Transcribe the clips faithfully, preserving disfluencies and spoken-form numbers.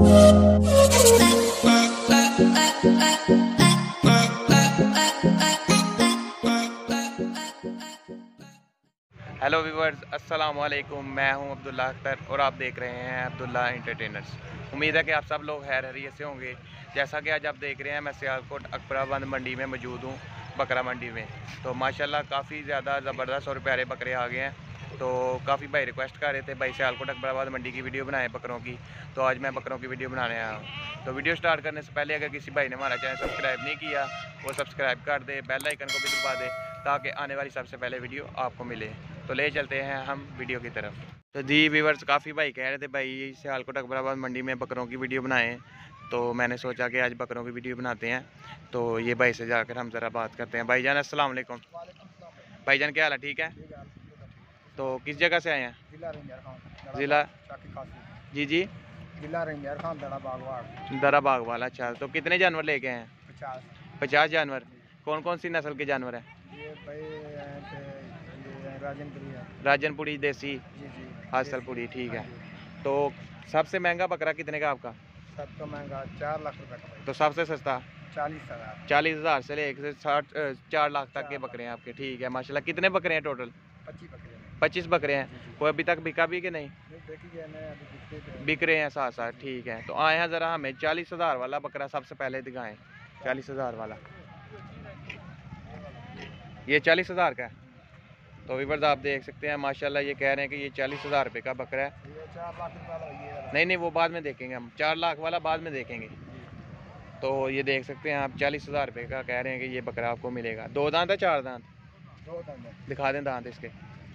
Hello viewers, अस्सलाम वालेकुम। मैं हूं अब्दुल्ला अख्तर और आप देख रहे हैं अब्दुल्ला एंटरटेनर्स। उम्मीद है कि आप सब लोग खैर खैरियत से होंगे। जैसा कि आज आप देख रहे हैं, मैं सियालकोट अकबराबाद मंडी में मौजूद हूं, बकरा मंडी में। तो माशाल्लाह काफ़ी ज़्यादा ज़बरदस्त और प्यारे बकरे आ गए हैं। तो काफ़ी भाई रिक्वेस्ट कर रहे थे, भाई सियालकोट अकबराबाद मंडी की वीडियो बनाएं बकरों की। तो आज मैं बकरों की वीडियो बनाने आया हूँ। तो वीडियो स्टार्ट करने से पहले अगर किसी भाई ने हमारा चैनल सब्सक्राइब नहीं किया, वो सब्सक्राइब कर दे, बेल आइकन को भी दबा दे, ताकि आने वाली सबसे पहले वीडियो आपको मिले। तो ले चलते हैं हम वीडियो की तरफ। तो जी व्यूवर्स, काफ़ी भाई कह रहे थे भाई सियालकोट अकबराबाद मंडी में बकरों की वीडियो बनाएं। तो मैंने सोचा कि आज बकरों की वीडियो बनाते हैं। तो ये भाई से जाकर हम ज़रा बात करते हैं। भाईजान अस्सलाम वालेकुम। भाईजान क्या हाल है? ठीक है। तो किस जगह से आए हैं? ज़िला जी जी दरा बाग वाला। अच्छा, तो कितने जानवर लेके आए हैं? पचास पचास जानवर। कौन कौन सी नस्ल के जानवर हैं? ये भाई राजनपुरी है। राजनपुरी, देसी, जी जी हासलपुरी। ठीक है। हाँ जी। तो सबसे महंगा बकरा कितने का आपका? सबसे महंगा चार लाख रुपए का भाई। तो सबसे सस्ता चालीस हजार चालीस हज़ार से लेकर साठ चार लाख तक के बकरे हैं आपके। ठीक है माशाल्लाह। कितने बकरे हैं टोटल? पच्चीस बकरे हैं। पच्चीस बकरे हैं। जी जी। कोई अभी तक बिका भी कि नहीं? नहीं, देखी है मैं अभी बिकते थे। बिक रहे हैं साथ साथ। ठीक है। तो आए हैं ज़रा हमें चालीस हज़ार वाला बकरा सबसे पहले दिखाएं। चालीस हज़ार वाला, ये चालीस हज़ार का है। तो व्यूअर्स आप देख सकते हैं माशाल्लाह, ये कह रहे हैं कि ये चालीस हज़ार रुपये का बकरा है। ये चार लाख रुपए वाला ये वाला। नहीं नहीं, वो बाद में देखेंगे हम, चार लाख वाला बाद में देखेंगे। तो ये देख सकते हैं आप, चालीस हज़ार रुपये का कह रहे हैं कि ये बकरा आपको मिलेगा। दो दांत है चार दांत? दो दांत है। दिखा दें दांत इसके।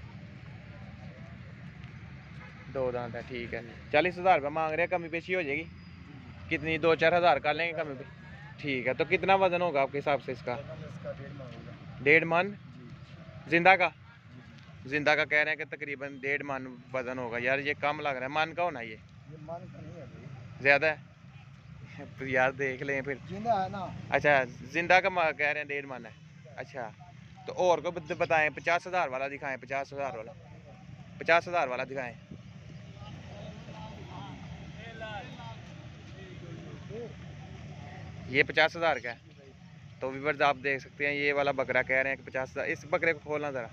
दो दांत है। ठीक है। चालीस हज़ार रुपये मांग रहे हैं, कमी पेशी हो जाएगी? कितनी, दो चार हज़ार कर लेंगे कमी पे? ठीक है। तो कितना वजन होगा आपके हिसाब से इसका? इसका डेढ़ मन होगा। डेढ़ मन जी जिंदा का? जी। जिंदा का कह रहे हैं कि तकरीबन डेढ़ मन वजन होगा। यार ये कम लग रहा है, मन का होना ये ये मन का नहीं है भाई, ज़्यादा है। तो यार देख लें फिर। जिंदा है ना। अच्छा, जिंदा का मा- कह रहे हैं डेढ़ मन है। अच्छा, तो और को बत- बताएं, पचास हज़ार वाला दिखाएं, पचास हज़ार वाला, पचास हज़ार वाला दिखाएं। ये पचास हज़ार का है। तो व्यूअर्स आप देख सकते हैं, ये वाला बकरा कह रहे हैं कि पचास हज़ार। इस बकरे को खोलना ज़रा,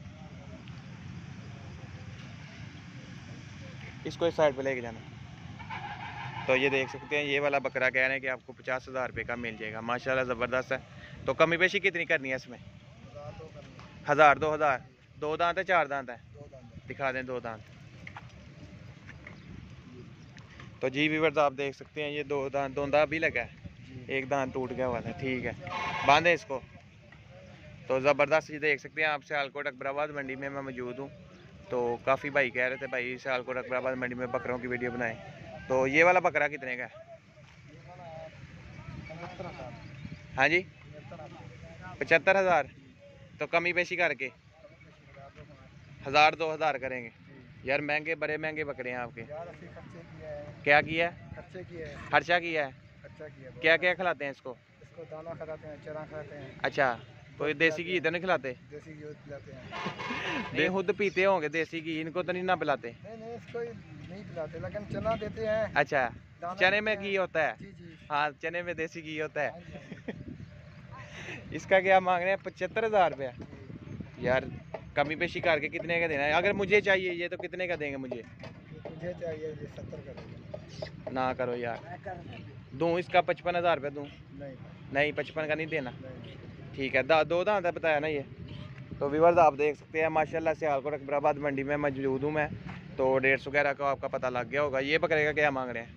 इसको इस साइड पे लेके जाना। तो ये देख सकते हैं, ये वाला बकरा कह रहे हैं कि आपको पचास हज़ार रुपये का मिल जाएगा। माशाल्लाह ज़बरदस्त है। तो कमी पेशी कितनी करनी है इसमें? हज़ार, दो हज़ार। दो दांत है चार दांत है? दो दांत है। दिखा दें दो दांत। तो जी व्यूअर्स आप देख सकते हैं, ये दो दांत, दोंदा भी लगा है, एक दांत टूट गया हुआ था। ठीक है, बांधे इसको। तो ज़बरदस्त ये देख सकते हैं आप, सियालकोट अकबराबाद मंडी में मैं मौजूद हूँ। तो काफ़ी भाई कह रहे थे भाई सियालकोट अकबराबाद मंडी में बकरों की वीडियो बनाएं। तो ये वाला बकरा कितने का है? हाँ जी, पचहत्तर हज़ार। तो कमी पेशी करके हज़ार दो हज़ार करेंगे। यार महंगे, बड़े महंगे बकरे हैं आपके। यार असली खर्चे किया है। क्या किया है? खर्चे किए हैं। खर्चा किया है? खर्चा किया है। क्या क्या खिलाते हैं इसको? इसको दाना खिलाते हैं, चना खिलाते हैं। अच्छा, कोई देसी घी तो नहीं खिलाते? देसी घी पिलाते हैं। नहीं, खुद पीते होंगे देसी घी, इनको तो नहीं ना पिलाते? नहीं नहीं, इसको नहीं पिलाते, लेकिन चना देते हैं। अच्छा, दाना चने में देते घी हैं। होता है? जी जी। हाँ, चने में देसी घी होता हाँ है। जी, इसका क्या मांग रहे हैं? पचहत्तर हज़ार रुपया। जी। यार कमी पेशी करके कितने का देना है? अगर मुझे चाहिए ये, तो कितने का देंगे मुझे? मुझे चाहिए ये सत्तर का देगा। ना करो यार, मैं कर दूँ इसका पचपन हज़ार रुपये दूँ? नहीं नहीं, पचपन का नहीं देना। नहीं। ठीक है, दा, दो दांत है बताया ना ये। तो व्यूअर्स आप देख सकते हैं माशाल्लाह, सियालकोट अकबराबाद मंडी में मौजूद हूँ मैं। तो डेट्स वगैरह का आपका पता लग गया होगा। ये बकरे का क्या मांग रहे हैं?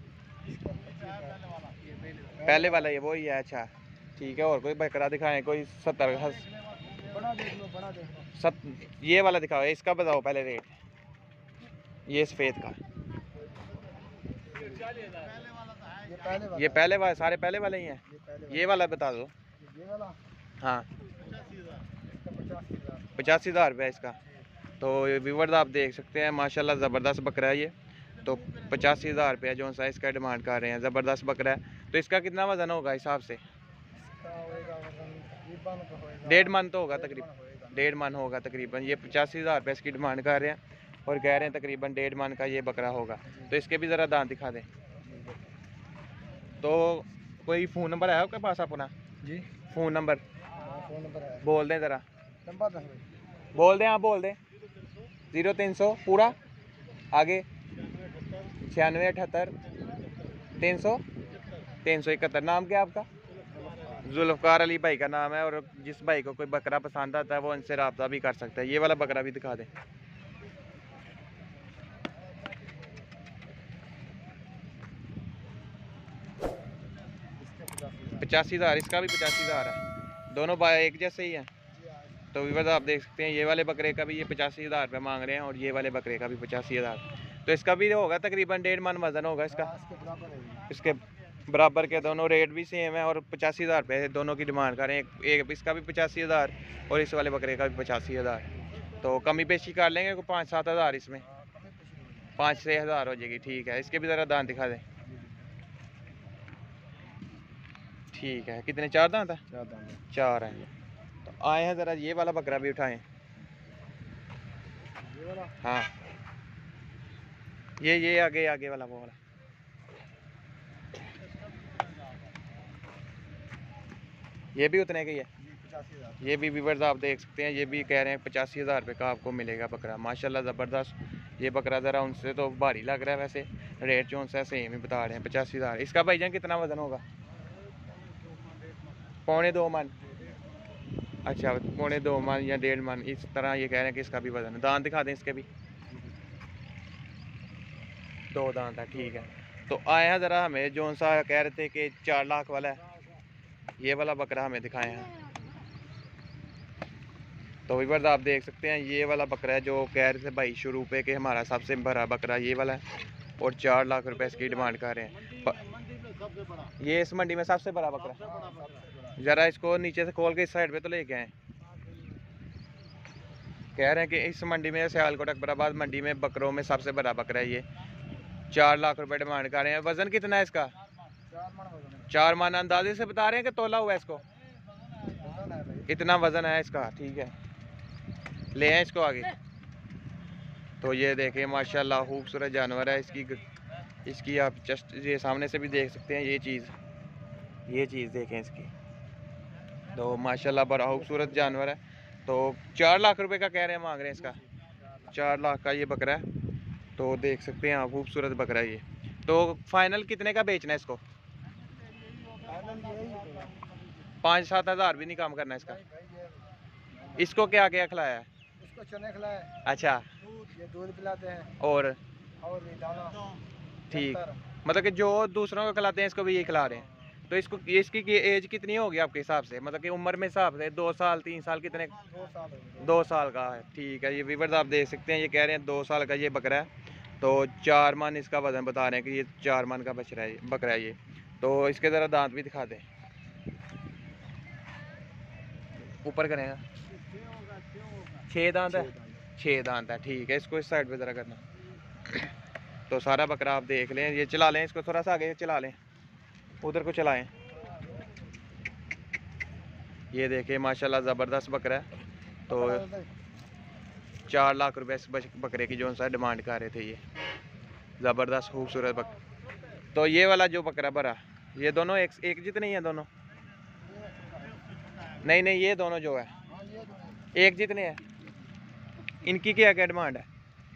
पहले वाला ये वही है। अच्छा ठीक है, और कोई बकरा दिखाएं, कोई सत्तर हस बड़ा देख लो, बड़ा देख लो। सत ये वाला दिखाओ, इसका बताओ पहले रेट, ये सफ़ेद का। ये पहले वाला ये पहले वाला, सारे पहले वाले ही हैं? ये पहले ये वाला बता दो। ये वाला हाँ, इसका पचास हजार। पचासी हज़ार रुपये इसका। तो व्यूअर्स आप देख सकते हैं माशाल्लाह ज़बरदस्त बकरा है ये। तो पचासी हज़ार रुपया जो सा इसका डिमांड कर रहे हैं, ज़बरदस्त बकरा है। तो इसका कितना वज़न होगा हिसाब से? इसका होएगा वजन तकरीबन तो होएगा डेढ़ मन तो होगा डेढ़ तकरीबन, मन होएगा। डेढ़ मन होगा तकरीबन। ये पचासी हज़ार रुपये इसकी डिमांड कर रहे हैं और कह रहे हैं तकरीबन डेढ़ मन का ये बकरा होगा। तो इसके भी ज़रा दांत दिखा दें। तो कोई फ़ोन नंबर है आपके पास अपना? जी फ़ोन नंबर हाँ, फ़ोन नंबर है। बोल दें ज़रा, नंबर दस भाई। बोल दें, आप बोल दें। ज़ीरो तीन सौ पूरा आगे छियानवे अठहत्तर तीन सौ तीन सौ इकहत्तर। नाम क्या है आपका? जुल्फ़कार अली भाई का नाम है। और जिस भाई को कोई बकरा पसंद आता है वो इनसे रब्ता भी कर सकता है। ये वाला बकरा भी दिखा दें। पचासी हज़ार, इसका भी पचासी हज़ार है। दोनों भाई एक जैसे ही हैं। तो व्यूअर्स आप देख सकते हैं ये वाले बकरे का भी ये पचासी हज़ार रुपये मांग रहे हैं और ये वाले बकरे का भी पचासी हज़ार। तो इसका भी होगा तकरीबन डेढ़ मन वजन होगा इसका। इसके बराबर के दोनों रेट भी सेम है और पचासी हज़ार रुपये दोनों की डिमांड कर रहे हैं। एक, एक इसका भी पचासी हज़ार और इस वाले बकरे का भी पचासी हज़ार। तो कमी पेशी कर लेंगे को पाँच सात हज़ार, इसमें पाँच छः हज़ार हो जाएगी। ठीक है, इसके भी ज़रा दांत दिखा दें। ठीक है, कितने? चार दांत है? चार दांत चार हैं। तो आए हैं ज़रा ये वाला बकरा भी उठाएं। ये वाला हाँ, ये ये आगे आगे वाला वो वाला। ये भी उतने का ही है। पचासी हज़ार। ये भी व्यूअर्स आप देख सकते हैं, ये भी कह रहे हैं पचासी हज़ार रुपये का आपको मिलेगा बकरा। माशाल्लाह ज़बरदस्त। ये बकरा ज़रा उनसे तो भारी लग रहा है, वैसे रेट जो उनसे सेम ही बता रहे हैं, पचासी हज़ार। इसका भाईजान कितना वज़न होगा? पौने दो मन। अच्छा, पौने दो मन या डेढ़ मन, इस तरह ये कह रहे हैं कि इसका भी वज़न है। दांत दिखा दें इसके भी। दो दांत है, ठीक है। तो आया ज़रा हमें जो सा कह रहे थे कि चार लाख वाला है, ये वाला बकरा हमें दिखाए हैं। तो व्यूअर्स आप देख सकते हैं ये वाला बकरा है जो कह रहे थे भाई शुरू पे कि हमारा सबसे बड़ा बकरा ये वाला है और चार लाख रुपए इसकी डिमांड कर रहे हैं। प... ये इस मंडी में सबसे बड़ा बकरा। ज़रा इसको नीचे से खोल के इस साइड पे तो लेके आए। कह रहे हैं कि इस मंडी में, सियालकोट अकबराबाद मंडी में बकरों में सबसे बड़ा बकरा है ये। चार लाख रुपए डिमांड कर रहे हैं। वज़न कितना है इसका? चार मन अंदाजे से बता रहे हैं कि तोला हुआ है इसको? इतना वज़न है इसका, ठीक है। ले आए इसको आगे। तो ये देखें माशाल्लाह खूबसूरत जानवर है। इसकी इसकी आप जस्ट ये सामने से भी देख सकते हैं। ये चीज़ ये चीज़ देखें इसकी। तो माशाल्लाह बड़ा खूबसूरत जानवर है। तो चार लाख रुपए का कह रहे हैं, मांग रहे हैं इसका। चार लाख का ये बकरा है। तो देख सकते हैं आप, खूबसूरत बकरा है ये। तो फाइनल कितने का बेचना है इसको? पाँच सात हज़ार भी नहीं काम करना इसका। इसको क्या क्या खिलाया है? इसको चने खिलाया है। अच्छा, ये दूध पिलाते हैं और और ये दाना। ठीक, मतलब कि जो दूसरों को खिलाते हैं इसको भी ये खिला रहे हैं। तो इसको इसकी की एज कितनी होगी आपके हिसाब से? मतलब कि उम्र में हिसाब से दो साल तीन साल कितने? दो साल हो गए। दो साल का है, ठीक है। ये व्यूअर्स आप देख सकते हैं, ये कह रहे हैं दो साल का ये बकरा है। तो चार मन इसका वजन बता रहे हैं कि ये चार मन का बच रहा है, बकरा है ये। तो इसके ज़रा दांत भी दिखा दें, ऊपर करें। छः दांत है, छः दांत है, ठीक है। इसको इस साइड पे ज़रा करना। तो सारा बकरा आप देख लें, ये चला लें इसको, थोड़ा सा आगे चला लें, उधर को चलाएं। ये देखें माशाल्लाह ज़बरदस्त बकरा है। तो चार लाख रुपए इस बकरे की जो सा डिमांड कर रहे थे ये। ज़बरदस्त खूबसूरत बकरा। तो ये वाला जो बकरा भरा, ये दोनों एक एक जितने ही हैं दोनों? नहीं नहीं, ये दोनों जो है एक जितने हैं। इनकी क्या क्या डिमांड है?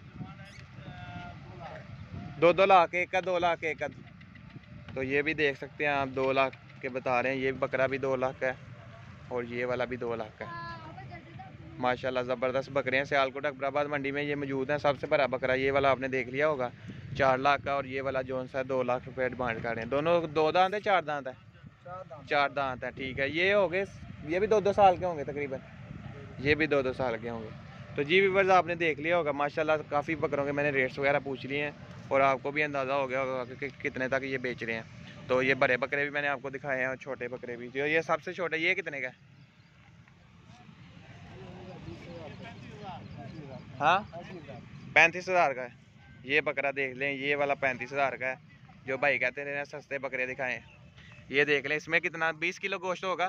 दो दो लाख एक का, दो लाख एक का। तो ये भी देख सकते हैं आप, दो लाख के बता रहे हैं। ये बकरा भी दो लाख का है और ये वाला भी दो लाख का है। माशाल्लाह ज़बरदस्त बकरे हैं। सियालकोट अकबराबाद मंडी में ये मौजूद हैं। सबसे बड़ा बकरा ये वाला आपने देख लिया होगा, चार लाख का। और ये वाला जोन सा दो लाख रुपये डिमांड कर रहे हैं। दोनों दो दांत है, चार दांत है? चार दांत है, ठीक है। ये हो गए, ये भी दो दो साल के होंगे तकरीबन, ये भी दो दो साल के होंगे। तो जी व्यूअर्स आपने देख लिया होगा माशाल्लाह, काफ़ी बकरों के मैंने रेट्स वगैरह पूछ लिए हैं और आपको भी अंदाज़ा हो गया होगा कि कितने तक ये बेच रहे हैं। तो ये बड़े बकरे भी मैंने आपको दिखाए हैं और छोटे बकरे भी। जो ये सबसे छोटे, ये कितने का है? हाँ, पैंतीस हज़ार का है। ये बकरा देख लें, ये वाला पैंतीस हज़ार का है। जो भाई कहते हैं सस्ते बकरे दिखाएं, ये देख लें। इसमें कितना बीस किलो गोश्त होगा।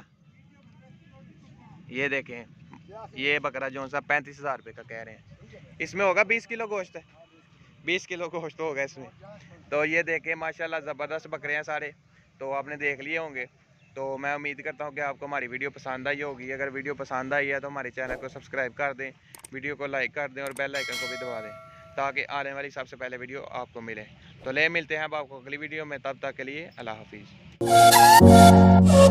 ये देखें, ये बकरा जो सा पैंतीस हज़ार रुपये का कह रहे हैं, इसमें होगा बीस किलो गोश्त है, बीस किलो गोश्त होगा इसमें। तो ये देखें माशाल्लाह ज़बरदस्त बकरे हैं सारे। तो आपने देख लिए होंगे। तो मैं उम्मीद करता हूँ कि आपको हमारी वीडियो पसंद आई होगी। अगर वीडियो पसंद आई है तो हमारे चैनल को सब्सक्राइब कर दें, वीडियो को लाइक कर दें और बेल आइकन को भी दबा दें ताकि आने वाली सबसे पहले वीडियो आपको मिले। तो ले मिलते हैं अब आपको अगली वीडियो में, तब तक के लिए अल्लाह हाफिज़।